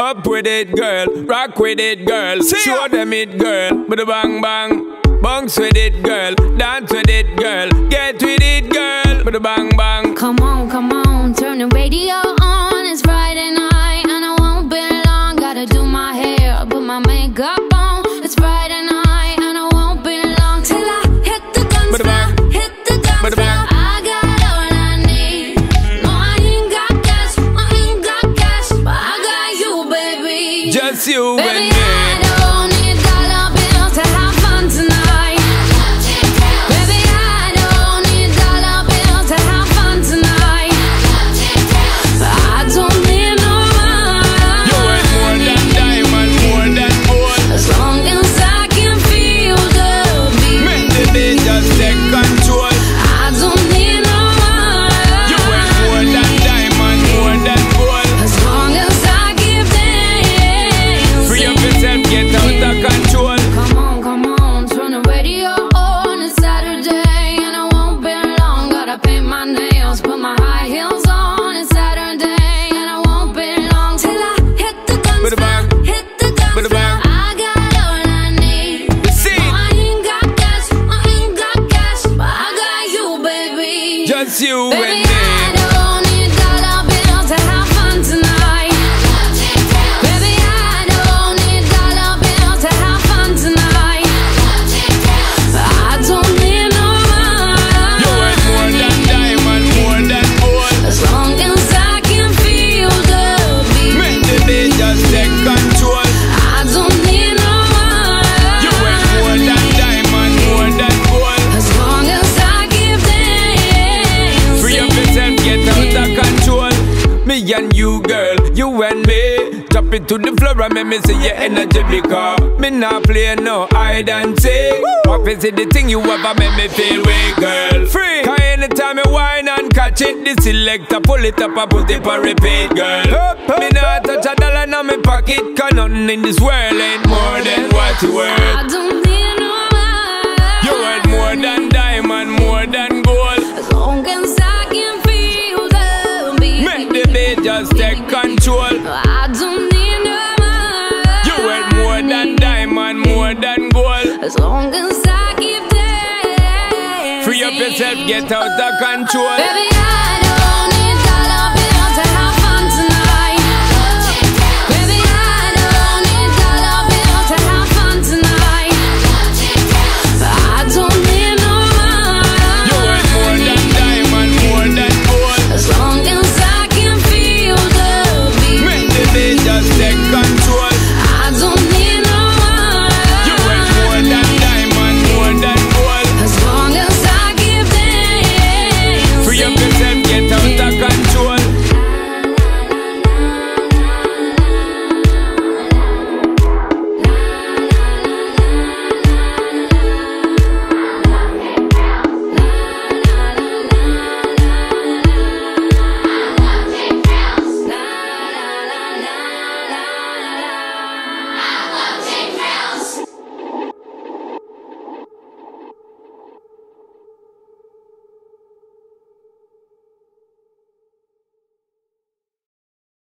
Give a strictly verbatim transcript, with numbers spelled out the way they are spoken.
Up with it, girl. Rock with it, girl. Show them it, girl. With a bang bang. Bounce with it, girl. Dance with it, girl. Get with it, girl. With a bang bang. Come on, come on, turn the radio on. It's Friday night and I won't be long. Gotta do my hair, put my makeup on. It's Friday night and I won't be long till I hit the dance floor, hit the dance floor. I got all I need. No, I ain't got cash, I ain't got cash, but I got you, baby. Just you baby, and me. I don't need dollar bills to have fun tonight. Just you baby, and me. I don't need dollar bills to have fun tonight. Baby, I don't need dollar bills to have fun tonight. I don't need no money. You want more than diamond, more than gold. As long as I can feel the beat. Make the beat just take control. I don't need no money. You want more than diamond, more than gold. As long as I give them. Free up yourself, get out of control. Me and you, girl, you and me. Drop it to the floor and make me see your energy, because me not play no hide and seek. Office is the thing you ever make me feel weak, girl. Free. Cause anytime you whine and catch it, the selector pull it up and put it for repeat, girl. Up, up, me not touch a dollar in my pocket, cause nothing in this world ain't more than what you worth. I don't need no money. You worth more than diamond, more than gold. As long as I can feel the beat. Make the beat just take control. I don't need no money. You worth more than diamond, more than gold. As long as I keep dancing. Free up yourself, get out of control. Baby, I don't need dollar bills to have fun tonight. Baby, I don't need dollar bills to have fun tonight. I don't need no money. You worth more than diamond, more than gold. As long as I can feel the beat. Make the beat just take control. I don't need no money. You worth more than diamond, more than gold. As long as I give them. Free up